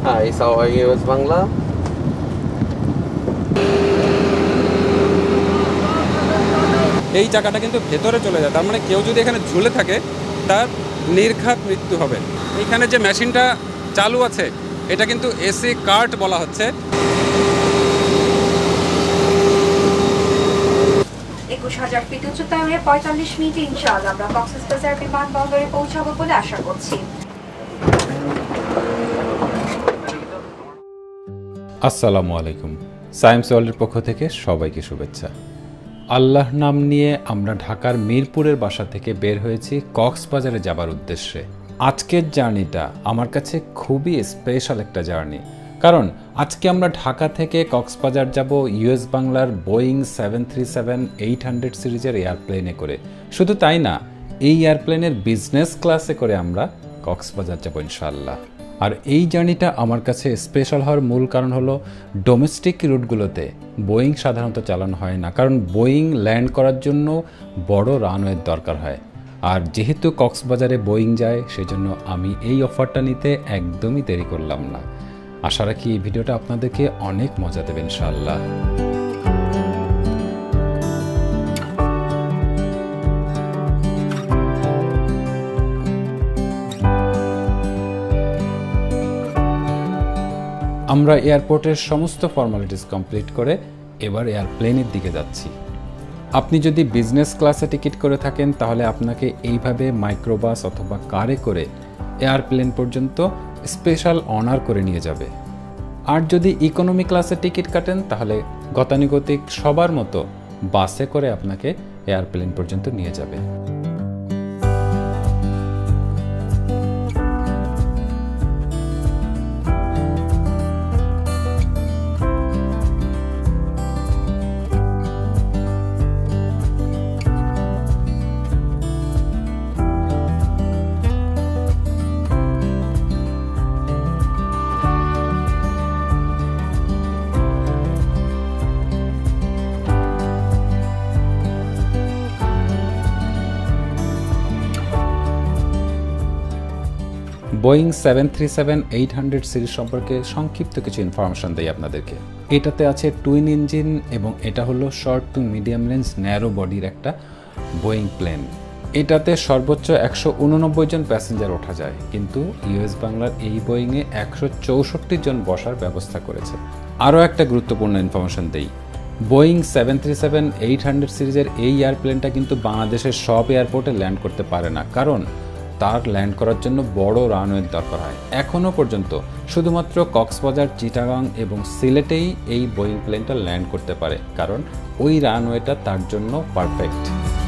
Hi, how are you, Bangla? এই চাকাটা কিন্তু ভেতরে চলে যায়, তার মানে কেউ যদি এখানে ঝুলে থাকে তার নির্ঘাত মৃত্যু হবে। এইখানে যে মেশিনটা চালু আছে এটা কিন্তু এসি কার্ট বলা হচ্ছে। ২১,০০০ ফিট উচ্চতায় ৪৫ মিনিটে ইনশাআল্লাহ আমরা কক্সবাজার বিমানবন্দরে পৌঁছাবো বলে আশা করছি। আসসালামু আলাইকুম। সায়েন্স ওয়ার্ল্ডের পক্ষ থেকে সবাইকে শুভেচ্ছা। আল্লাহর নাম নিয়ে আমরা ঢাকার মিরপুরের বাসা থেকে বের হয়েছি কক্সবাজারে যাবার উদ্দেশ্যে। আজকের জার্নিটা আমার কাছে খুবই স্পেশাল একটা জার্নি, কারণ আজকে আমরা ঢাকা থেকে কক্সবাজার যাব ইউএস বাংলার বোয়িং 737-800 সিরিজের এয়ারপ্লেনে করে। শুধু তাই না, এই এয়ারপ্লেনের বিজনেস ক্লাসে করে আমরা কক্সবাজার যাব ইনশাআল্লাহ। আর এই জার্নিটা আমার কাছে স্পেশাল হওয়ার মূল কারণ হলো ডোমেস্টিক রুটগুলোতে বোয়িং সাধারণত চালানো হয় না, কারণ বোয়িং ল্যান্ড করার জন্য বড় রানওয়ের দরকার হয়। আর যেহেতু কক্সবাজারে বোয়িং যায়, সেজন্য আমি এই অফারটা নিতে একদমই দেরি করলাম না। আশা রাখি এই ভিডিওটা আপনাদেরকে অনেক মজা দেবে ইনশাআল্লাহ। আমরা এয়ারপোর্টের সমস্ত ফর্মালিটিস কমপ্লিট করে এবার এয়ারপ্লেনের দিকে যাচ্ছি। আপনি যদি বিজনেস ক্লাসে টিকিট করে থাকেন তাহলে আপনাকে এইভাবে মাইক্রোবাস অথবা কারে করে এয়ারপ্লেন পর্যন্ত স্পেশাল অনার করে নিয়ে যাবে। আর যদি ইকোনমি ক্লাসে টিকিট কাটেন তাহলে গতানুগতিক সবার মতো বাসে করে আপনাকে এয়ারপ্লেন পর্যন্ত নিয়ে যাবে। বোয়িং 737-800 সিরিজ সম্পর্কে সংক্ষিপ্ত কিছু ইনফরমেশন দেই আপনাদেরকে। এটাতে আছে টুইন ইঞ্জিন এবং এটা হলো short to medium range narrow বডির একটা বোয়িং প্লেন। এটাতে সর্বোচ্চ 189 জন প্যাসেঞ্জার ওঠা যায়, কিন্তু ইউএস বাংলার এই বোয়িংয়ে 164 জন বসার ব্যবস্থা করেছে। আরও একটা গুরুত্বপূর্ণ ইনফরমেশন দেই, বোয়িং 737-800 সিরিজের এই এয়ারপ্লেনটা কিন্তু বাংলাদেশের সব এয়ারপোর্টে ল্যান্ড করতে পারে না, কারণ তার ল্যান্ড করার জন্য বড় রানওয়ের দরকার হয়। এখনও পর্যন্ত শুধুমাত্র কক্সবাজার, চিটাগাং এবং সিলেটেই এই বোয়িং প্লেনটা ল্যান্ড করতে পারে, কারণ ওই রানওয়েটা তার জন্য পারফেক্ট।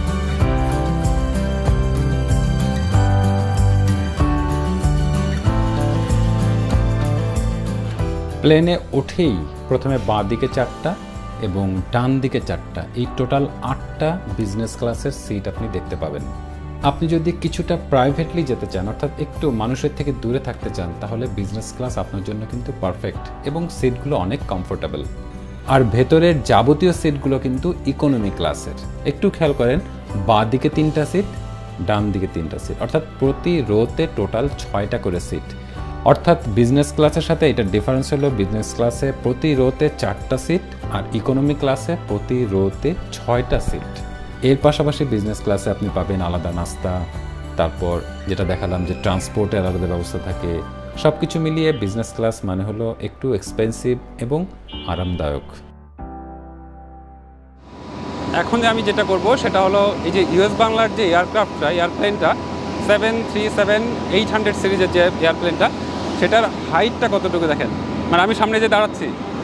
প্লেনে উঠেই প্রথমে বাঁ দিকে 4টা এবং ডান দিকে 4টা, এই টোটাল 8টা বিজনেস ক্লাসের সিট আপনি দেখতে পাবেন। আপনি যদি কিছুটা প্রাইভেটলি যেতে চান, অর্থাৎ একটু মানুষের থেকে দূরে থাকতে চান, তাহলে বিজনেস ক্লাস আপনার জন্য কিন্তু পারফেক্ট এবং সিটগুলো অনেক কমফোর্টেবল। আর ভেতরের যাবতীয় সিটগুলো কিন্তু ইকোনমি ক্লাসের। একটু খেয়াল করেন, বাঁ দিকে 3টা সিট, ডান দিকে 3টা সিট, অর্থাৎ প্রতি রোতে টোটাল 6টা করে সিট। অর্থাৎ বিজনেস ক্লাসের সাথে এটার ডিফারেন্স হলো বিজনেস ক্লাসে প্রতি রোতে 4টা সিট আর ইকোনমি ক্লাসে প্রতি রোতে 6টা সিট। এর পাশাপাশি বিজনেস ক্লাসে আপনি পাবেন আলাদা নাস্তা, তারপর যেটা দেখালাম যে ট্রান্সপোর্টের আলাদা ব্যবস্থা থাকে। সব কিছু মিলিয়ে বিজনেস ক্লাস মানে হলো একটু এক্সপেন্সিভ এবং আরামদায়ক। এখন যে আমি যেটা করব সেটা হলো এই যে ইউএস বাংলার যে এয়ারপ্লেনটা 737-800 সিরিজের যে এয়ারপ্লেনটা, সেটার হাইটটা কতটুকু দেখেন। মানে আমি সামনে যে দাঁড়াচ্ছি,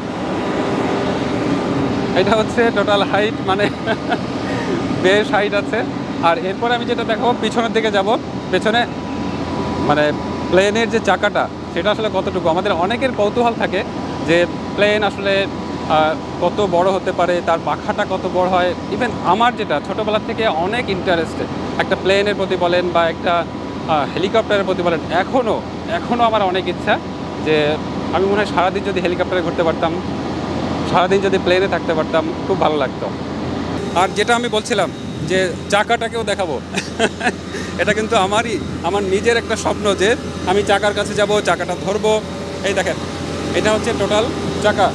এটা হচ্ছে টোটাল হাইট, মানে বেশ হাইট আছে। আর এরপরে আমি যেটা দেখাবো, পিছনের দিকে যাব। পেছনে মানে প্লেনের যে চাকাটা সেটা আসলে কতটুকু, আমাদের অনেকের কৌতূহল থাকে যে প্লেন আসলে কত বড় হতে পারে, তার পাখাটা কত বড় হয়। ইভেন আমার যেটা ছোটোবেলা থেকে অনেক ইন্টারেস্টেড, একটা প্লেনের প্রতি বলেন বা একটা হেলিকপ্টারের প্রতি বলেন, এখনও আমার অনেক ইচ্ছা যে আমি মনে হয় সারাদিন যদি হেলিকপ্টারে ঘুরতে পারতাম, সারাদিন যদি প্লেনে থাকতে পারতাম, খুব ভালো লাগতো। আর যেটা আমি বলছিলাম যে চাকাটাকেও দেখাবো, এটা কিন্তু আমার নিজের একটা স্বপ্ন যে আমি চাকার কাছে যাব, চাকাটা ধরবো, এই দেখেন, এটা হচ্ছে টোটাল চাকা।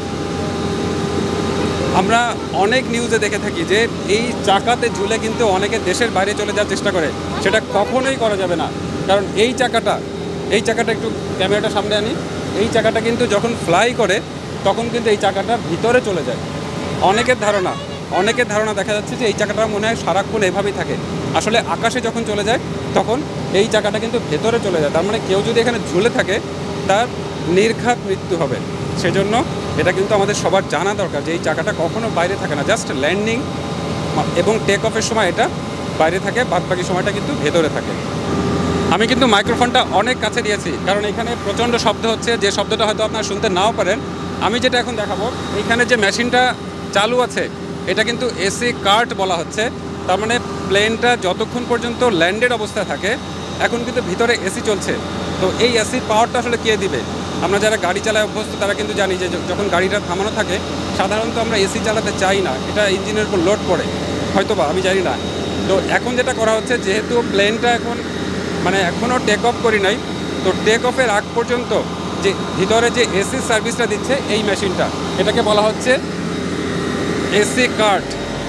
আমরা অনেক নিউজে দেখে থাকি যে এই চাকাতে ঝুলে কিন্তু অনেকে দেশের বাইরে চলে যাওয়ার চেষ্টা করে, সেটা কখনোই করা যাবে না। কারণ এই চাকাটা একটু ক্যামেরাটা সামনে আনি, এই চাকাটা কিন্তু যখন ফ্লাই করে তখন কিন্তু এই চাকাটা ভিতরে চলে যায়। অনেকের ধারণা দেখা যাচ্ছে যে এই চাকাটা মনে হয় সারাক্ষণ এভাবেই থাকে, আসলে আকাশে যখন চলে যায় তখন এই চাকাটা কিন্তু ভেতরে চলে যায়। তার মানে কেউ যদি এখানে ঝুলে থাকে তার নির্ঘাত মৃত্যু হবে। সেজন্য এটা কিন্তু আমাদের সবার জানা দরকার যে এই চাকাটা কখনো বাইরে থাকে না, জাস্ট ল্যান্ডিং এবং টেক অফের সময় এটা বাইরে থাকে, বাদবাকি সময়টা কিন্তু ভেতরে থাকে। আমি কিন্তু মাইক্রোফোনটা অনেক কাছে দিয়েছি কারণ এখানে প্রচণ্ড শব্দ হচ্ছে, যে শব্দটা হয়তো আপনারা শুনতে নাও পারেন। আমি যেটা এখন দেখাবো, এইখানে যে মেশিনটা চালু আছে এটা কিন্তু এসি কার্ট বলা হচ্ছে। তার মানে প্লেনটা যতক্ষণ পর্যন্ত ল্যান্ডেড অবস্থায় থাকে এখন কিন্তু ভিতরে এসি চলছে। তো এই এসির পাওয়ারটা আসলে কে দিবে? আমরা যারা গাড়ি চালায় অভ্যস্ত তারা কিন্তু জানি যে যখন গাড়িটা থামানো থাকে সাধারণত আমরা এসি চালাতে চাই না, এটা ইঞ্জিনের উপর লোড পড়ে হয়তোবা, আমি জানি না। তো এখন যেটা করা হচ্ছে, যেহেতু প্লেনটা এখনও টেক অফ করি নাই, তো টেক অফের আগ পর্যন্ত যে ভিতরে যে এসি সার্ভিসটা দিচ্ছে এই মেশিনটা, এটাকে বলা হচ্ছে এসি কার্ট।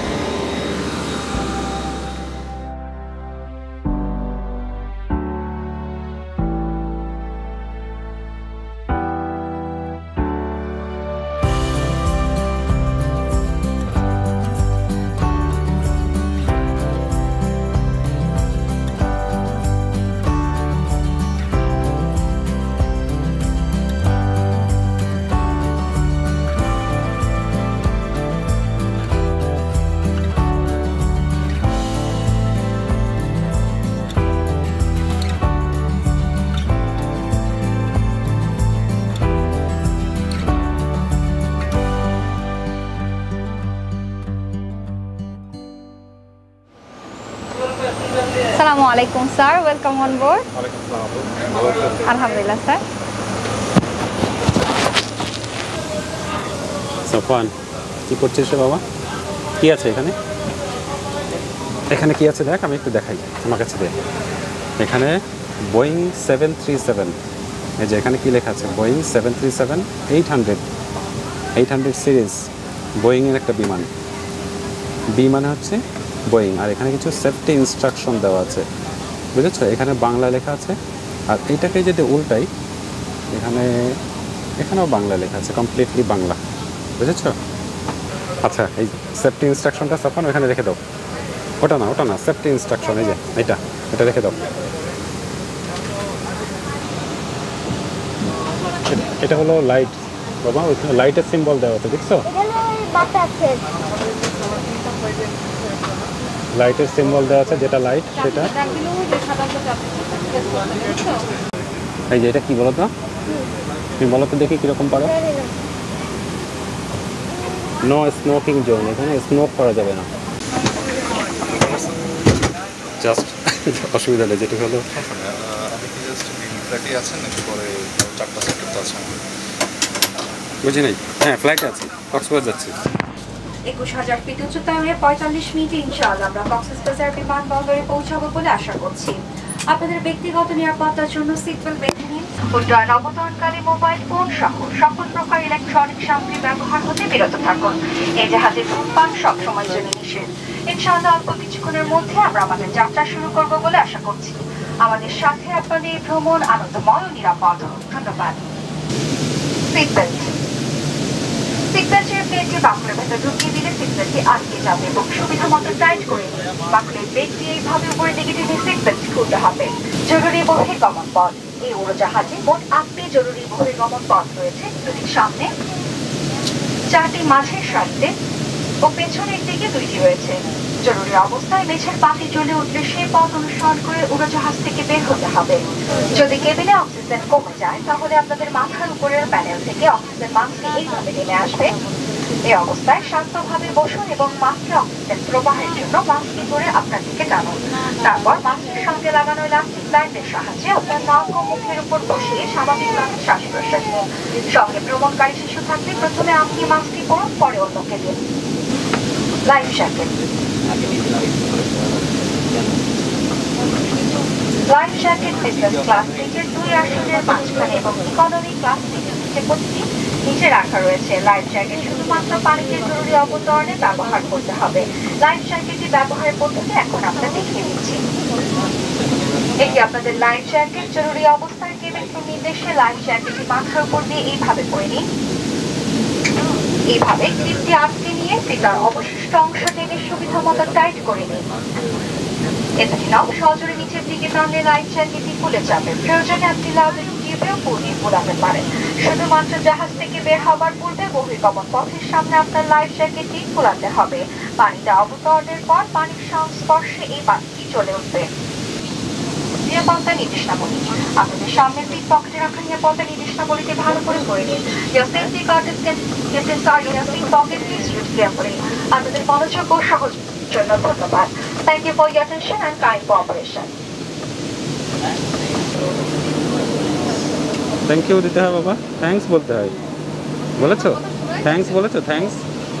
আসসালামু আলাইকুম স্যার, ওয়েলকাম অন বোর্ড। আলহামদুলিল্লাহ স্যার। সাফওয়ান, কি করছিস রে বাবা? কি আছে এখানে? এখানে কি আছে দেখ, আমি একটু দেখাই, আমার কাছে দেখ। এখানে বোয়িং 737, এই যে এখানে কি লেখা আছে, বোয়িং 737-800 সিরিজ বোয়িংয়ের একটা বিমান। বিমান হচ্ছে বোয়িং, আর এখানে কিছু সেফটি ইনস্ট্রাকশন দেওয়া আছে, বুঝেছো? এখানে বাংলা লেখা আছে, আর এইটাকে যদি উল্টাই এখানেও বাংলা লেখা আছে, কমপ্লিটলি বাংলা, বুঝেছো? আচ্ছা, এই সেফটি ইনস্ট্রাকশনটা সাফান ওখানে রেখে দাও। ওটা না সেফটি ইনস্ট্রাকশন, এই যে এটা রেখে দাও। এটা হলো লাইট বাবা, ওইখানে লাইটের সিম্বল দেওয়া আছে, দেখছো? লাইটের সিম্বল দেওয়া আছে, যেটা লাইট সেটা। এই যে এটা কি বলো তো, তুমি বলো তো দেখি কিরকম পারো। নো স্মোকিং জোন, এখানে স্মোক করা যাবে না, জাস্ট অসুবিধা নেই। যেটা হলো বুঝি নাই, হ্যাঁ ফ্লাইটে আছে, কক্সবাজার যাচ্ছি। 21,000 ফিট উচ্চতায় 45 মিনিটে ইনশাআল্লাহ আমরা কক্সবাজার বিমানবন্দরে পৌঁছাবো বলে আশা করছি। আপনাদের ব্যক্তিগত নিরাপত্তার জন্য সিটবেল্ট বেঁধে নিন। উড্ডয়ন অবতরণকালে মোবাইল ফোন সহ সকল প্রকার ইলেকট্রনিক সামগ্রী ব্যবহার হতে বিরত থাকুন। এই জাহাজে ধূমপান সবসময় জন্য নিষেধ। ইনশাআল্লাহ অল্প কিছুক্ষণের মধ্যে আমরা আমাদের যাত্রা শুরু করব বলে আশা করছি। আমাদের সাথে আপনাদের ভ্রমণ আনন্দময় ও নিরাপদ হোক। ধন্যবাদ। সিটবেল্টের প্লেটটি বাকুলের ভেতর ঢুকিয়ে দিলে সিটবেল্টটি আটকে যাবে এবং সুবিধা মতো টাইট করে নিন। বাকুলের প্লেটটি এইভাবে উপরে দিকে টেনে সিটবেল্ট খুলতে হবে। জরুরি বহির্গমন পথ। এই উড়োজাহাজে মোট 8টি জরুরি বহির্গমন পথ রয়েছে, দুটি সামনে, 4টি মাঝের সারিতে ও পেছনের দিকে 2টি রয়েছে। জরুরি অবস্থায় মেঝের বাতি জ্বলে উঠলে সেই পথ অনুসরণ করে উড়োজাহাজ থেকে বের হতে হবে। যদি কেবিনে অক্সিজেন কমে যায় তাহলে আপনাদের মাথার উপরের প্যানেল থেকে অক্সিজেন মাস্কটি এইভাবে নেমে আসবে। এই অবস্থায় শান্তভাবে বসুন এবং মাস্কে অক্সিজেন প্রবাহের জন্য মাস্কটি ধরে আপনার দিকে টানুন। তারপর মাস্কের সঙ্গে লাগানো ইলাস্টিক ব্যান্ডের সাহায্যে আপনার নাক ও মুখের উপর বসিয়ে স্বাভাবিকভাবে শ্বাস প্রশ্বাস নিন। সঙ্গে ভ্রমণকারী শিশু থাকলে প্রথমে আপনি মাস্কটি করুন, পরে অন্যকে দিন। Life jacket. Life jacket business class সিটের 2 আসনের মাঝখানে এবং ইকোনমি ক্লাস সিটের নিচে রাখা রয়েছে। লাইফ জ্যাকেট শুধুমাত্র পানিতে জরুরি অবতরণে ব্যবহার করতে হবে। লাইফ জ্যাকেটটি ব্যবহারের পদ্ধতি এখন আমরা দেখিয়ে দিচ্ছি। এটি আপনাদের লাইফ জ্যাকেট। জরুরি অবস্থায় কেবিন ক্রু নির্দেশে লাইফ জ্যাকেটটি মাথার উপর দিয়ে এইভাবে করে নিন। এইভাবে ক্লিপটি আটকে নিয়ে ফিতার অবশিষ্ট অংশ টেনে সুবিধা মতো টাইট করে নিন। এছাড়াও সজোরে নিচের দিকে টানলে লাইফ জ্যাকেটটি খুলে যাবে। প্রয়োজনে আপনি লাউডের টিউবেও পুড়িয়ে পোড়াতে পারেন। শুধুমাত্র জাহাজ থেকে বের হবার পূর্বে বহির্গমন পথের সামনে আপনার লাইফ জ্যাকেটটি খোলাতে হবে। পানিতে অবতরণের পর পানির সংস্পর্শে এই পানিটি চলে উঠবে। নিরাপত্তা নির্দেশনাবলী। আপনাদের সামনের সিট পকেটে রাখা নিরাপত্তা নির্দেশনাবলীটি ভালো করে পড়ে নিন। Your safety card is kept inside your seat pocket. Please use carefully. আপনাদের মনোযোগ ও সহযোগিতার জন্য ধন্যবাদ। Thank you for your attention and kind cooperation. Thank you দিতে হয় বাবা, থ্যাঙ্কস বলতে হয়। বলেছো থ্যাঙ্কস, বলেছো থ্যাঙ্কস।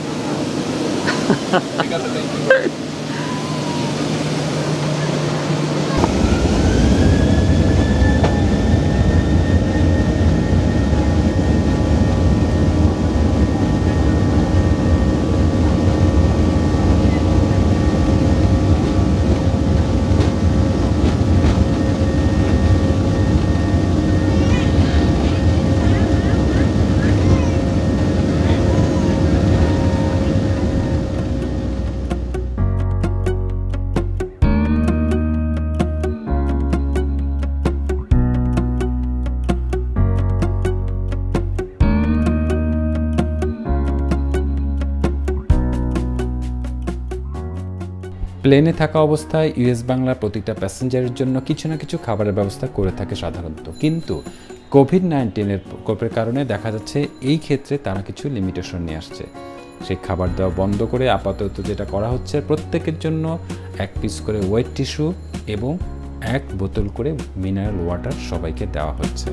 প্লেনে থাকা অবস্থায় ইউএস বাংলার প্রতিটা প্যাসেঞ্জারের জন্য কিছু না কিছু খাবারের ব্যবস্থা করে থাকে সাধারণত, কিন্তু কোভিড-19-এর প্রকোপের কারণে দেখা যাচ্ছে এই ক্ষেত্রে তারা কিছু লিমিটেশন নিয়ে আসছে। সেই খাবার দেওয়া বন্ধ করে আপাতত যেটা করা হচ্ছে, প্রত্যেকের জন্য 1 পিস করে ওয়েট টিস্যু এবং 1 বোতল করে মিনারেল ওয়াটার সবাইকে দেওয়া হচ্ছে।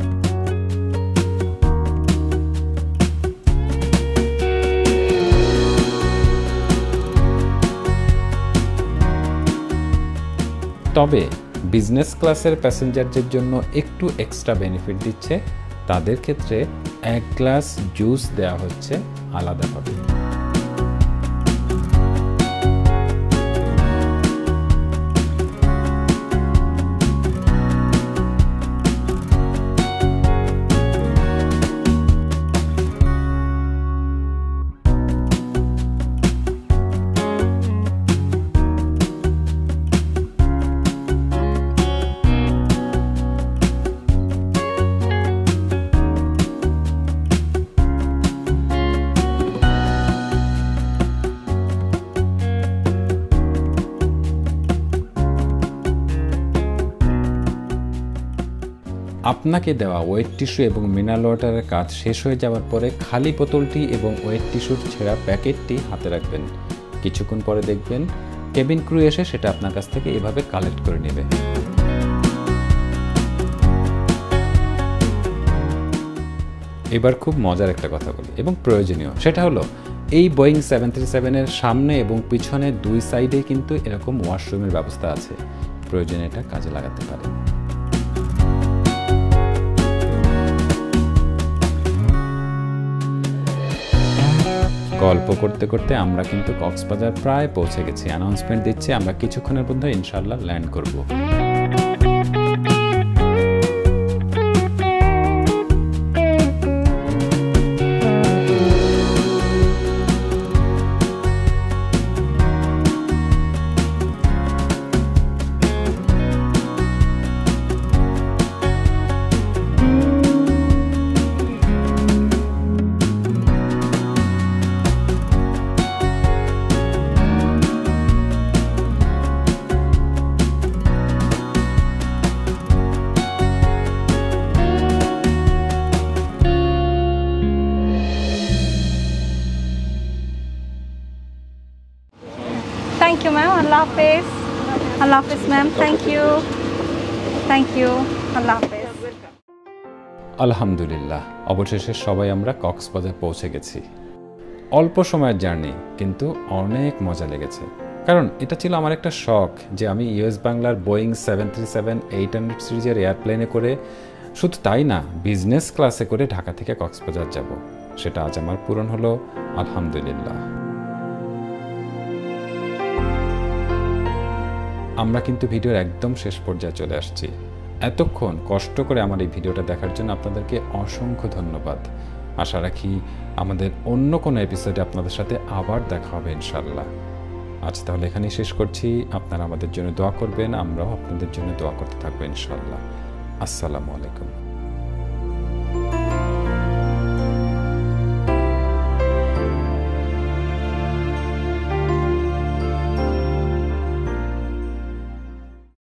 তবে বিজনেস ক্লাসের প্যাসেঞ্জারদের জন্য একটু এক্সট্রা বেনিফিট দিচ্ছে। তাদের ক্ষেত্রে 1 গ্লাস জুস দেওয়া হচ্ছে আলাদাভাবে। আপনাকে দেওয়া ওয়েট টিস্যু এবং মিনারেল ওয়াটারের কাজ শেষ হয়ে যাওয়ার পরে খালি বোতলটি এবং ওয়েট টিস্যুর ছেঁড়া প্যাকেটটি হাতে রাখবেন। কিছুক্ষণ পরে দেখবেন কেবিন ক্রু এসে সেটা আপনার কাছ থেকে এভাবে কালেক্ট করে নেবে। এবার খুব মজার একটা কথা বলি এবং প্রয়োজনীয়, সেটা হলো এই বোয়িং 737-এর সামনে এবং পিছনে 2 সাইডে কিন্তু এরকম ওয়াশরুমের ব্যবস্থা আছে। প্রয়োজনে এটা কাজে লাগাতে পারে। গল্প করতে করতে আমরা কিন্তু কক্সবাজার প্রায় পৌঁছে গেছি। অ্যানাউন্সমেন্ট দিচ্ছে আমরা কিছুক্ষণের মধ্যে ইনশাআল্লাহ ল্যান্ড করব। Thank you, ma'am. Allah Hafiz. Allah Hafiz, ma'am. Thank you. Thank you. Allah Hafiz. আলহামদুলিল্লাহ, অবশেষে সবাই আমরা কক্সবাজার পৌঁছে গেছি। অল্প সময়ের জার্নি, কিন্তু অনেক মজা লেগেছে। কারণ এটা ছিল আমার একটা শখ যে আমি ইউএস বাংলার বোয়িং 737-800 সিরিজের এয়ারপ্লেনে করে, শুধু তাই না, বিজনেস ক্লাসে করে ঢাকা থেকে কক্সবাজার যাব। সেটা আজ আমার পূরণ হলো, আলহামদুলিল্লাহ। আমরা কিন্তু ভিডিওর একদম শেষ পর্যায়ে চলে আসছি। এতক্ষণ কষ্ট করে আমার এই ভিডিওটা দেখার জন্য আপনাদেরকে অসংখ্য ধন্যবাদ। আশা রাখি আমাদের অন্য কোনো এপিসোডে আপনাদের সাথে আবার দেখা হবে ইনশাল্লাহ। আজ তাহলে এখানেই শেষ করছি। আপনারা আমাদের জন্য দোয়া করবেন, আমরাও আপনাদের জন্য দোয়া করতে থাকবো ইনশাল্লাহ। আসসালামু আলাইকুম।